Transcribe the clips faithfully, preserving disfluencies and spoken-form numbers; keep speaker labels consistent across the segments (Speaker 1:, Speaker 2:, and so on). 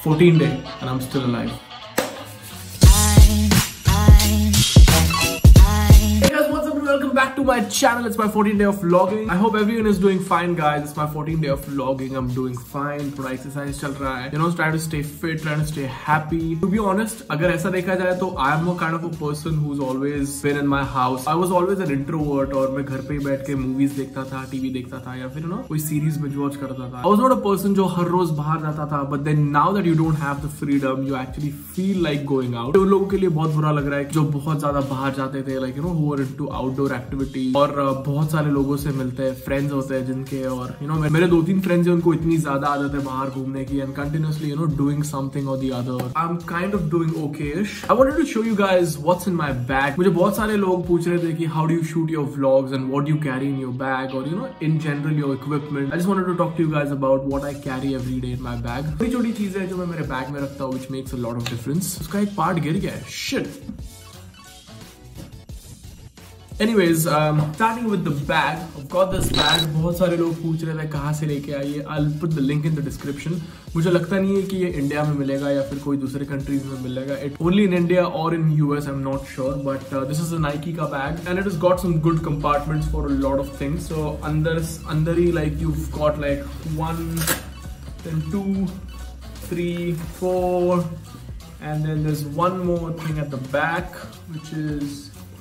Speaker 1: fourteen day and I'm still alive. Welcome back to my channel. It's my fourteenth day of vlogging. I hope everyone is doing fine, guys. It's my fourteenth day of vlogging. I'm doing fine. थोड़ा exercise चल रहा है. You know, trying to stay fit, trying to stay happy. To be honest, अगर ऐसा देखा जाए तो I am a kind of a person who's always been in my house. I was always an introvert और मैं घर पे ही बैठ के movies देखता था, T V देखता था या फिर you know कोई series binge watch करता था. I was not a person जो हर रोज बाहर जाता था. But then now that you don't have the freedom, you actually feel like going out. उन लोगों के लिए बहुत बुरा लग रहा है जो बहुत ज्यादा बाहर जाते थे, like you know who are into outdoor activity और बहुत सारे लोगों से मिलते हैं, फ्रेंड्स होते हैं जिनके और यू नो मेरे दो तीन फ्रेंड्स हैं उनको इतनी ज्यादा आदत है बाहर घूमने की and continuously you know doing something और the other. I am kind of doing okayish. I wanted to show you guys what's in my bag. मुझे बहुत सारे लोग पूछ रहे थे कि how do you shoot your vlogs and what you carry in your bag और you know in general your equipment. I just wanted to talk to you guys about what I carry every day in my bag. छोटी छोटी चीजें हैं जो मैं मेरे bag में रखता हूँ which makes a lot of difference. उसका एक पार्ट गिर गया है. Shit. Anyways, um, starting with the bag, I've got this bag. बहुत सारे लोग पूछ रहे थे कहाँ से लेके आई है. I'll put the link in the description. मुझे लगता नहीं है कि ये इंडिया में मिलेगा या फिर कोई दूसरे कंट्रीज में मिलेगा. It only in India or in U S, I'm not sure. But uh, this is a Nike का bag and it has got some good compartments for a lot of things. So अंदर अंदर ही like you've got like one, then two, three, four, and then there's one more thing at the back, which is.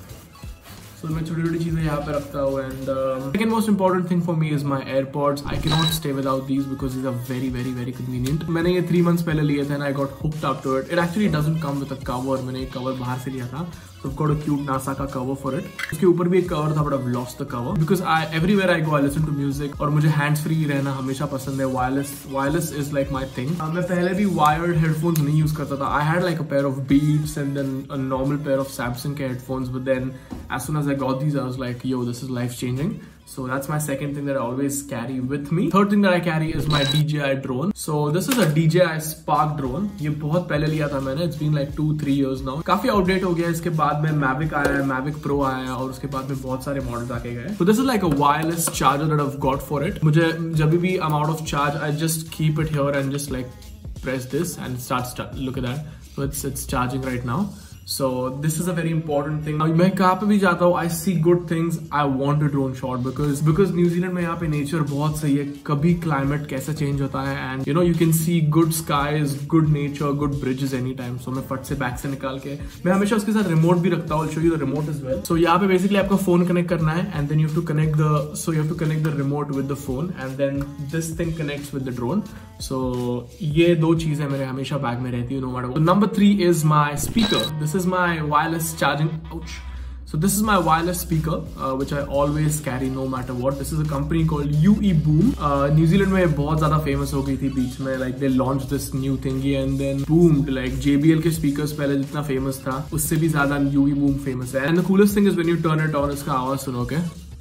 Speaker 1: So मैं छोटी छोटी चीजें यहाँ पे रखता हूँ and uh, second most important thing for me is my AirPods. I cannot stay without these because these are very very very convenient. मैंने ये three months पहले लिए थे and I got hooked up to it. It actually doesn't come with a cover. मैंने एक cover बाहर से लिया था. So I've got a cute NASA का cover for it. उसके ऊपर भी एक cover था but I've lost the cover because I everywhere I go I listen to music और मुझे hands free रहना हमेशा पसंद है. Wireless wireless is like my thing. uh, मैं पहले भी wired headphones नहीं use करता था. I had like a pair of Beats and then a normal pair of Samsung के headphones, but then as soon as I got these I was like, yo, this is life changing. So that's my second thing that I always carry with me. Third thing that I carry is my D J I drone. So this is a D J I Spark drone. ये बहुत पहले लिया था मैंने. It's been like two three years now. काफी outdate हो गया. इसके बाद में Mavic आया है, Mavic Pro आया है और उसके बाद में बहुत सारे मॉडल्स आके गए. So this is like a wireless charger that I've got for it. मुझे जब भी I'm out of charge, I just keep it here and just like press this and it starts. Start, look at that. So it's it's charging right now. So this is a very important thing. मैं कहाँ पे भी जाता हूँ, I see good things. I want a drone shot because because New Zealand में यहाँ पे nature बहुत सही है. कभी climate कैसे change होता है and you know you can see good skies, good nature, good bridges anytime. So मैं फट से बैग से निकाल के मैं हमेशा उसके साथ remote भी रखता हूँ. I'll show you the remote as well. So यहाँ पे basically आपका phone connect करना है and then you have to connect the so you have to connect the remote with the phone and then this thing connects with the drone. So ये दो चीजें मेरे हमेशा बैग में रहती है no matter what. So number three is my speaker. This is my wireless charging. Ouch. So this is my wireless speaker uh, which I always carry no matter what. This is a company called U E Boom. uh, New Zealand में बहुत ज़्यादा famous हो गई थी बीच में. Like they launched this new thingy and then boomed. Like J B L के speakers पहले जितना famous था उससे भी ज़्यादा U E Boom famous है. And the coolest thing is when you turn it on, इसका आवाज़ सुनोगे.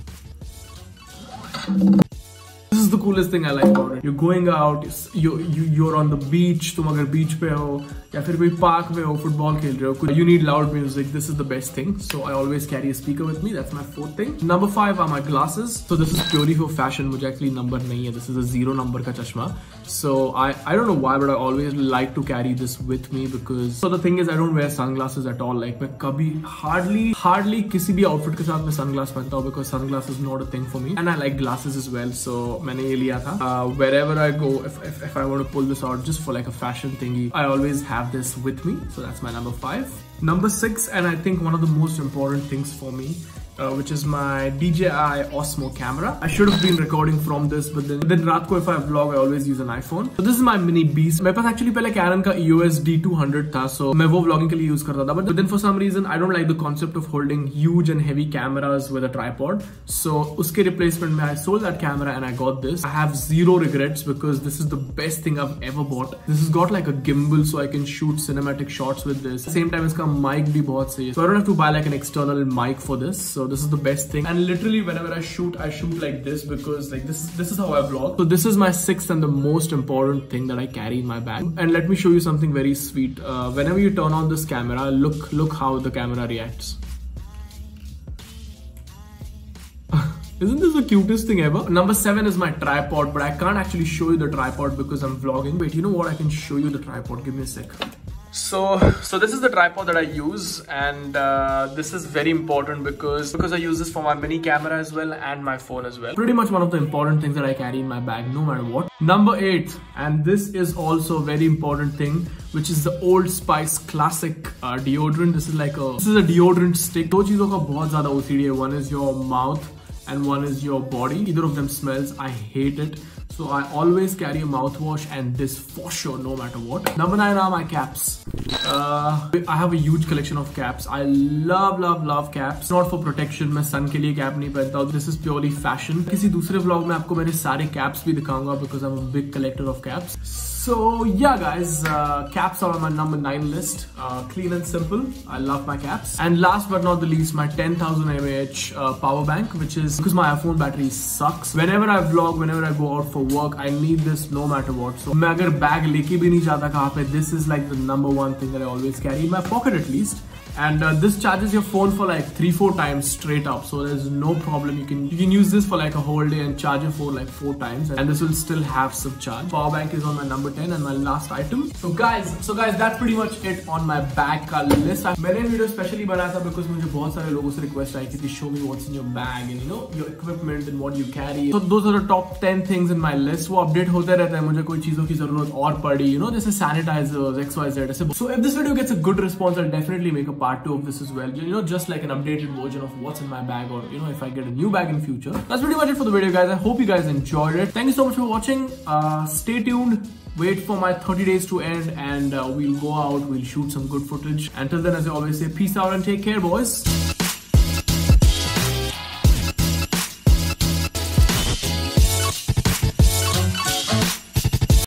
Speaker 1: This is the coolest thing I like about it. You're going out, you you you're on the beach. तुम अगर beach पे हो या फिर कोई park में हो, football खेल रहे हो, you need loud music. This is the best thing. So I always carry a speaker with me. That's my fourth thing. Number five are my glasses. So this is purely for fashion. मुझे actually number नहीं है. This is a zero number का चश्मा. So I I don't know why, but I always like to carry this with me because so the thing is I don't wear sunglasses at all. Like मैं कभी hardly hardly किसी भी outfit के साथ मैं sunglasses पहनता हूँ because sunglasses is not a thing for me and I like glasses as well. So मैंने ये लिया था. Uh, wherever I go, if, if if I want to pull this out just for like a fashion thingy, I always have this with me. So that's my number five. Number six, and I think one of the most important things for me, uh, which is my D J I Osmo camera. I should have been recording from this, but then then रात को if I vlog, I always use an iPhone. So this is my mini beast. मेरे पास actually पहले Canon का E O S D two hundred था, so मैं वो vlogging के लिए use करता था. But then for some reason, I don't like the concept of holding huge and heavy cameras with a tripod. So उसके replacement में I sold that camera and I got this. I have zero regrets because this is the best thing I've ever bought. This has got like a gimbal, so I can shoot cinematic shots with this. At the same time, इसका mic भी बहुत सही है. So I don't have to buy like an external mic for this. So this is the best thing. And literally whenever I shoot, I shoot like this because like this is this is how I vlog. So this is my sixth and the most important thing that I carry in my bag. And let me show you something very sweet. Uh, whenever you turn on this camera, look look how the camera reacts. Isn't this the cutest thing ever? Number seven is my tripod, but I can't actually show you the tripod because I'm vlogging. Wait, you know what? I can show you the tripod. Give me a sec. So, so this is the tripod that I use, and uh, this is very important because because I use this for my mini camera as well and my phone as well. Pretty much one of the important things that I carry in my bag, no matter what. Number eight, and this is also a very important thing, which is the Old Spice Classic uh, deodorant. This is like a this is a deodorant stick. दो चीजों का बहुत ज़्यादा O C D है. One is your mouth and one is your body. Either of them smells. I hate it. So I always carry a mouthwash and this for sure, no matter what. Number nine are my caps. Uh, I have a huge collection of caps. I love, love, love caps. Not for protection. मैं sun के लिए cap नहीं पहनता हूँ. This is purely fashion. किसी दूसरे vlog में आपको मेरे सारे caps भी दिखाऊंगा because I'm a big collector of caps. So yeah, guys, uh, caps are on my number nine list. Uh, clean and simple. I love my caps. And last but not the least, my ten thousand milliamp hour uh, power bank, which is because my iPhone battery sucks. Whenever I vlog, whenever I go out for work, I need this no matter what. So मैं अगर bag लेके भी नहीं जाता कहाँ पे, this is like the number one thing that I always carry in my pocket at least. And uh, this charges your phone for like three, four times straight up. So there's no problem. You can you can use this for like a whole day and charge your phone like four times, and this will still have some charge. Power bank is on my number ten and my last item. So guys, so guys, that's pretty much it on my bag का list. मैंने video specially बनाया था because मुझे बहुत सारे लोगों से request आई कि show me what's in your bag and you know your equipment and what you carry. So those are the top ten things in my list. वो update होते रहते हैं. मुझे कोई चीजों की जरूरत और पड़ी, you know, जैसे sanitizers, X Y Z. So if this video gets a good response, I'll definitely make a part two of this as well, you know, just like an updated version of what's in my bag, or you know, if I get a new bag in future. That's pretty much it for the video, guys. I hope you guys enjoyed it. Thank you so much for watching. Uh, stay tuned, wait for my thirty days to end, and uh, we'll go out, we'll shoot some good footage. Until then, as I always say, peace out and take care, boys.